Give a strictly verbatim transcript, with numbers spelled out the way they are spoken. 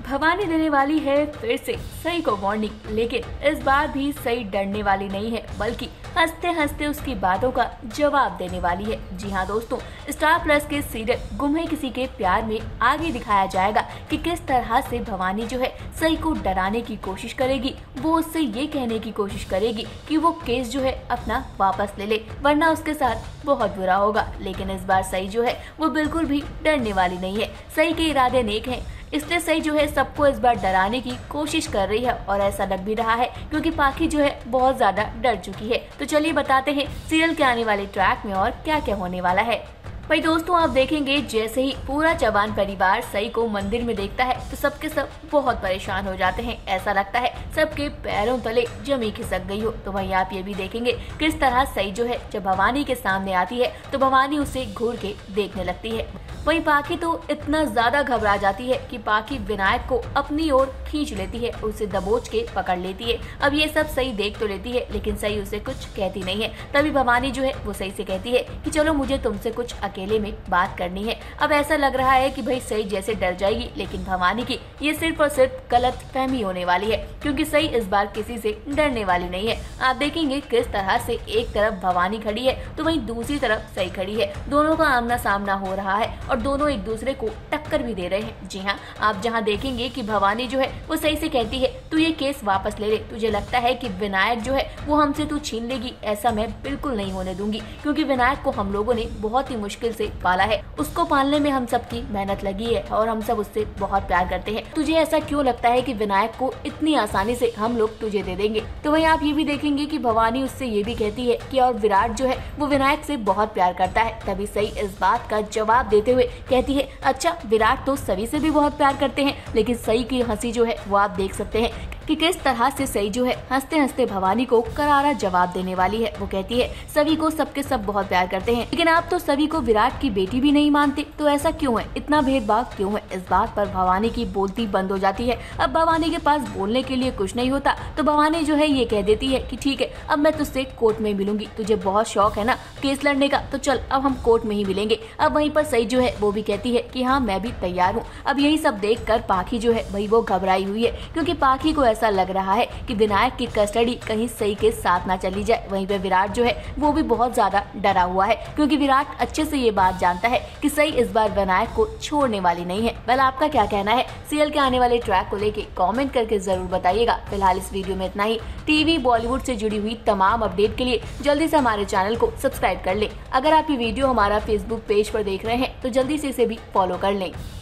भवानी देने वाली है फिर से सई को वार्निंग, लेकिन इस बार भी सई डरने वाली नहीं है, बल्कि हंसते हंसते उसकी बातों का जवाब देने वाली है। जी हाँ दोस्तों, स्टार प्लस के सीरियल गुम है किसी के प्यार में आगे दिखाया जाएगा कि किस तरह से भवानी जो है सई को डराने की कोशिश करेगी। वो उससे ये कहने की कोशिश करेगी कि वो केस जो है अपना वापस ले ले, वरना उसके साथ बहुत बुरा होगा। लेकिन इस बार सई जो है वो बिल्कुल भी डरने वाली नहीं है। सई के इरादे नेक हैं, इसलिए सई जो है सबको इस बार डराने की कोशिश कर रही है, और ऐसा लग भी रहा है क्योंकि पाखी जो है बहुत ज्यादा डर चुकी है। तो चलिए बताते हैं सीरियल के आने वाले ट्रैक में और क्या क्या होने वाला है। भाई दोस्तों, आप देखेंगे जैसे ही पूरा चौहान परिवार सई को मंदिर में देखता है तो सबके सब बहुत परेशान हो जाते हैं। ऐसा लगता है सबके पैरों तले जमी खिसक गई हो। तो वहीं आप ये भी देखेंगे किस तरह सई जो है जब भवानी के सामने आती है तो भवानी उसे घूर के देखने लगती है। वहीं पाखी तो इतना ज्यादा घबरा जाती है कि पाखी विनायक को अपनी ओर खींच लेती है, उसे दबोच के पकड़ लेती है। अब ये सब सई देख तो लेती है, लेकिन सई उसे कुछ कहती नहीं है। तभी भवानी जो है वो सई से कहती है कि चलो मुझे तुमसे कुछ अकेले में बात करनी है। अब ऐसा लग रहा है कि भाई सई जैसे डर जाएगी, लेकिन भवानी की ये सिर्फ और सिर्फ गलत फहमी होने वाली है, क्योंकि सई इस बार किसी से डरने वाली नहीं है। आप देखेंगे किस तरह से एक तरफ भवानी खड़ी है तो वहीं दूसरी तरफ सई खड़ी है। दोनों का आमना सामना हो रहा है और दोनों एक दूसरे को टक्कर भी दे रहे हैं। जी हाँ, आप जहाँ देखेंगे कि भवानी जो है वो सई से कहती है तू ये केस वापस ले ले, तुझे लगता है कि विनायक जो है वो हमसे तू छीन लेगी, ऐसा मैं बिल्कुल नहीं होने दूंगी, क्योंकि विनायक को हम लोगों ने बहुत ही मुश्किल से पाला है। उसको पालने में हम सबकी मेहनत लगी है और हम सब उससे बहुत प्यार करते हैं। तुझे ऐसा क्यों लगता है कि विनायक को इतनी आसानी से हम लोग तुझे दे देंगे? तो वहीं आप ये भी देखेंगे कि भवानी उससे ये भी कहती है कि और विराट जो है वो विनायक से बहुत प्यार करता है। तभी सई इस बात का जवाब देते हुए कहती है अच्छा, विराट तो सभी से भी बहुत प्यार करते हैं। लेकिन सई की हंसी जो है वो आप देख सकते हैं कि किस तरह से सई जो है हंसते हंसते भवानी को करारा जवाब देने वाली है। वो कहती है सभी को सबके सब बहुत प्यार करते हैं, लेकिन आप तो सभी को विराट की बेटी भी नहीं मानते, तो ऐसा क्यों है? इतना भेदभाव क्यों है? इस बात पर भवानी की बोलती बंद हो जाती है। अब भवानी के पास बोलने के लिए कुछ नहीं होता, तो भवानी जो है ये कह देती है कि ठीक है, अब मैं तुझसे कोर्ट में मिलूंगी, तुझे बहुत शौक है ना केस लड़ने का, तो चल अब हम कोर्ट में ही मिलेंगे। अब वहीं पर सई जो है वो भी कहती है कि हाँ मैं भी तैयार हूँ। अब यही सब देख कर पाखी जो है भाई वो घबराई हुई है, क्योंकि पाखी को ऐसा लग रहा है कि विनायक की कस्टडी कहीं सई के साथ ना चली जाए। वहीं पे विराट जो है वो भी बहुत ज्यादा डरा हुआ है, क्योंकि विराट अच्छे से ये बात जानता है कि सई इस बार विनायक को छोड़ने वाली नहीं है। वेल, आपका क्या कहना है सीरियल के आने वाले ट्रैक को लेके कमेंट करके जरूर बताइएगा। फिलहाल इस वीडियो में इतना ही। टीवी बॉलीवुड से जुड़ी हुई तमाम अपडेट के लिए जल्दी से हमारे चैनल को सब्सक्राइब कर लें। अगर आप ये वीडियो हमारा फेसबुक पेज पर देख रहे हैं तो जल्दी से इसे भी फॉलो कर लें।